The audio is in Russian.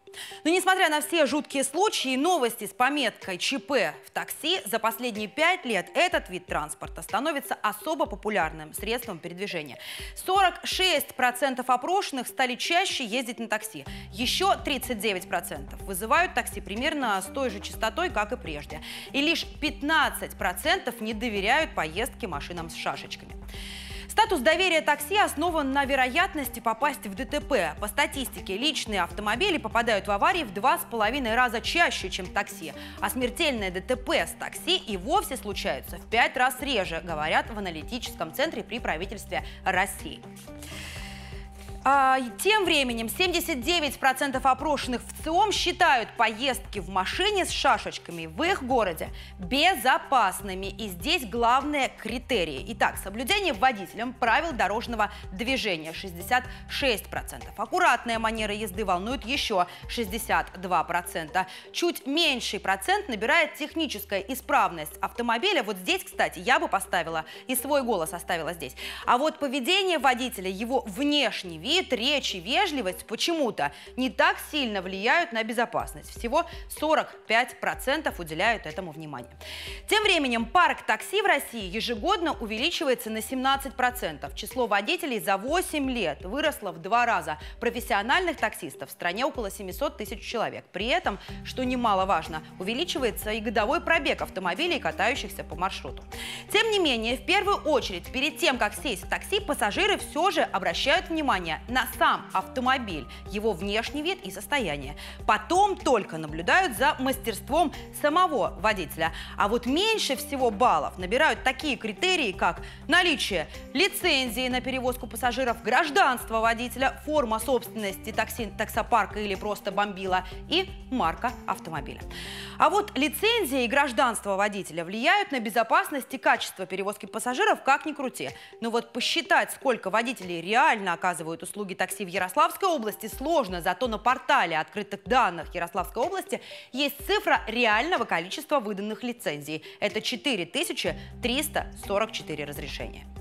Но несмотря на все жуткие случаи и новости с пометкой ЧП в такси, за последние 5 лет этот вид транспорта становится особо популярным средством передвижения. 46% опрошенных стали чаще ездить на такси. Еще 39% вызывают такси примерно с той же частотой, как и прежде. И лишь 15% не доверяют поездке машинам с шашечками. Статус доверия такси основан на вероятности попасть в ДТП. По статистике, личные автомобили попадают в аварии в 2,5 раза чаще, чем такси. А смертельные ДТП с такси и вовсе случаются в 5 раз реже, говорят в аналитическом центре при правительстве России. Тем временем 79% опрошенных в ЦИОМ считают поездки в машине с шашечками в их городе безопасными. И здесь главные критерии. Итак, соблюдение водителем правил дорожного движения – 66%. Аккуратная манера езды волнует еще 62%. Чуть меньший процент набирает техническая исправность автомобиля. Вот здесь, кстати, я бы поставила и свой голос оставила здесь. А вот поведение водителя, его внешний вид, речь и вежливость почему-то не так сильно влияют на безопасность. Всего 45% уделяют этому внимание. Тем временем парк такси в России ежегодно увеличивается на 17%. Число водителей за 8 лет выросло в 2 раза. Профессиональных таксистов в стране около 700 тысяч человек. При этом, что немаловажно, увеличивается и годовой пробег автомобилей, катающихся по маршруту. Тем не менее, в первую очередь, перед тем, как сесть в такси, пассажиры все же обращают внимание на сам автомобиль, его внешний вид и состояние. Потом только наблюдают за мастерством самого водителя. А вот меньше всего баллов набирают такие критерии, как наличие лицензии на перевозку пассажиров, гражданство водителя, форма собственности таксопарка или просто бомбила и марка автомобиля. А вот лицензия и гражданство водителя влияют на безопасность и качество перевозки пассажиров как ни крути. Но вот посчитать, сколько водителей реально оказывают услуги такси в Ярославской области, сложно. Зато на портале открытых данных Ярославской области есть цифра реального количества выданных лицензий. Это 4344 разрешения.